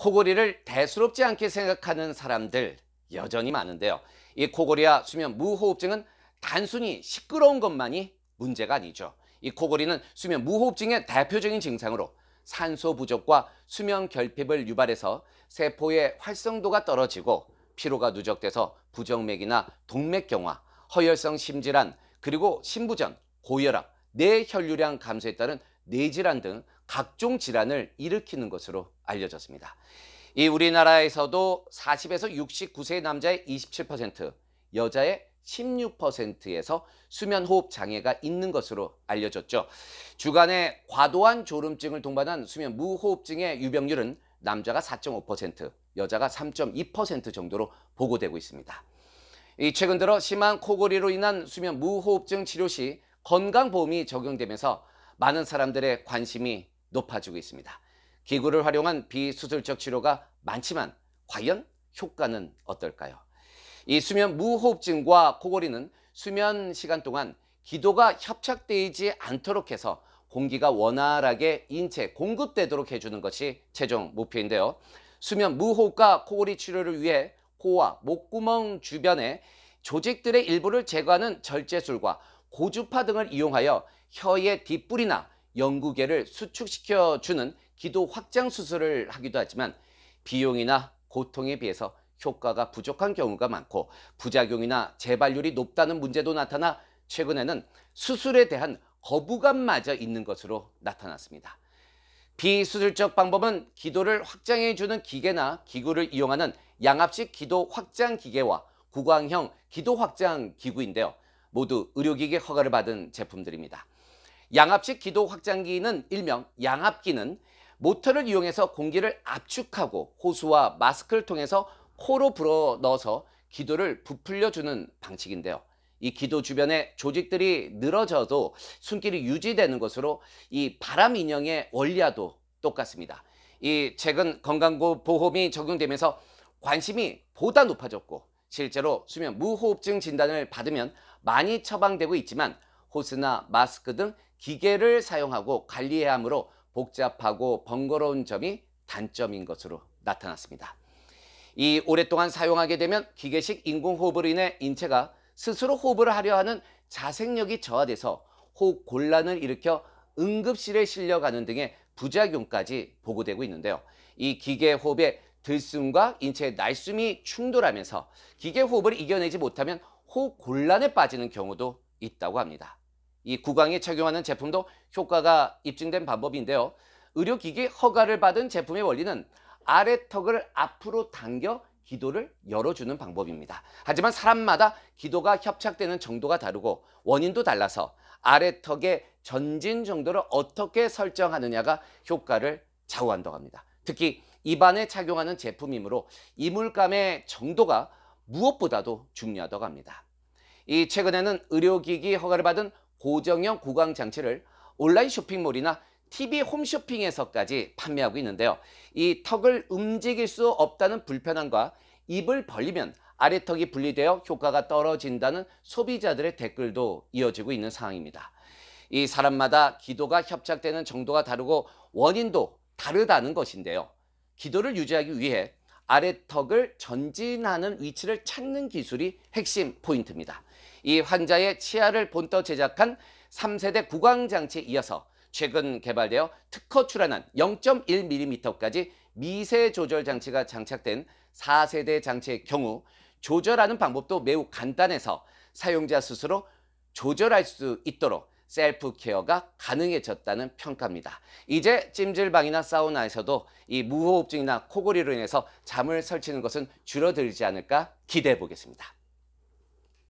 코골이를 대수롭지 않게 생각하는 사람들 여전히 많은데요. 이 코골이와 수면 무호흡증은 단순히 시끄러운 것만이 문제가 아니죠. 이 코골이는 수면 무호흡증의 대표적인 증상으로 산소 부족과 수면 결핍을 유발해서 세포의 활성도가 떨어지고 피로가 누적돼서 부정맥이나 동맥경화, 허혈성 심질환, 그리고 심부전, 고혈압, 뇌혈류량 감소에 따른 뇌질환 등 각종 질환을 일으키는 것으로 알려졌습니다. 이 우리나라에서도 40에서 69세 남자의 27%, 여자의 16%에서 수면호흡 장애가 있는 것으로 알려졌죠. 주간에 과도한 졸음증을 동반한 수면 무호흡증의 유병률은 남자가 4.5%, 여자가 3.2% 정도로 보고되고 있습니다. 최근 들어 심한 코골이로 인한 수면 무호흡증 치료 시 건강보험이 적용되면서 많은 사람들의 관심이 높아지고 있습니다. 기구를 활용한 비수술적 치료가 많지만 과연 효과는 어떨까요? 이 수면 무호흡증과 코골이는 수면 시간 동안 기도가 협착되지 않도록 해서 공기가 원활하게 인체에 공급되도록 해주는 것이 최종 목표인데요. 수면 무호흡과 코골이 치료를 위해 코와 목구멍 주변에 조직들의 일부를 제거하는 절제술과 고주파 등을 이용하여 혀의 뒷불이나 영구개를 수축시켜주는 기도 확장 수술을 하기도 하지만 비용이나 고통에 비해서 효과가 부족한 경우가 많고 부작용이나 재발률이 높다는 문제도 나타나 최근에는 수술에 대한 거부감마저 있는 것으로 나타났습니다. 비수술적 방법은 기도를 확장해주는 기계나 기구를 이용하는 양압식 기도 확장 기계와 구강형 기도 확장 기구인데요. 모두 의료기기 허가를 받은 제품들입니다. 양압식 기도 확장기는 일명 양압기는 모터를 이용해서 공기를 압축하고 호수와 마스크를 통해서 코로 불어 넣어서 기도를 부풀려주는 방식인데요. 이 기도 주변에 조직들이 늘어져도 숨길이 유지되는 것으로 이 바람 인형의 원리와도 똑같습니다. 이 최근 건강보험이 적용되면서 관심이 보다 높아졌고 실제로 수면 무호흡증 진단을 받으면 많이 처방되고 있지만 호스나 마스크 등 기계를 사용하고 관리해야 하므로 복잡하고 번거로운 점이 단점인 것으로 나타났습니다. 이 오랫동안 사용하게 되면 기계식 인공호흡으로 인해 인체가 스스로 호흡을 하려 하는 자생력이 저하돼서 호흡 곤란을 일으켜 응급실에 실려가는 등의 부작용까지 보고되고 있는데요. 이 기계 호흡의 들숨과 인체의 날숨이 충돌하면서 기계 호흡을 이겨내지 못하면 호흡 곤란에 빠지는 경우도 있다고 합니다. 이 구강에 착용하는 제품도 효과가 입증된 방법인데요. 의료기기 허가를 받은 제품의 원리는 아래턱을 앞으로 당겨 기도를 열어주는 방법입니다. 하지만 사람마다 기도가 협착되는 정도가 다르고 원인도 달라서 아래턱의 전진 정도를 어떻게 설정하느냐가 효과를 좌우한다고 합니다. 특히 입안에 착용하는 제품이므로 이물감의 정도가 무엇보다도 중요하다고 합니다. 이 최근에는 의료기기 허가를 받은 고정형 구강 장치를 온라인 쇼핑몰이나 TV 홈쇼핑에서까지 판매하고 있는데요. 이 턱을 움직일 수 없다는 불편함과 입을 벌리면 아래턱이 분리되어 효과가 떨어진다는 소비자들의 댓글도 이어지고 있는 상황입니다. 이 사람마다 기도가 협착되는 정도가 다르고 원인도 다르다는 것인데요. 기도를 유지하기 위해 아래턱을 전진하는 위치를 찾는 기술이 핵심 포인트입니다. 이 환자의 치아를 본떠 제작한 3세대 구강장치에 이어서 최근 개발되어 특허 출원한 0.1mm까지 미세 조절 장치가 장착된 4세대 장치의 경우 조절하는 방법도 매우 간단해서 사용자 스스로 조절할 수 있도록 셀프 케어가 가능해졌다는 평가입니다. 이제 찜질방이나 사우나에서도 이 무호흡증이나 코골이로 인해서 잠을 설치는 것은 줄어들지 않을까 기대해 보겠습니다.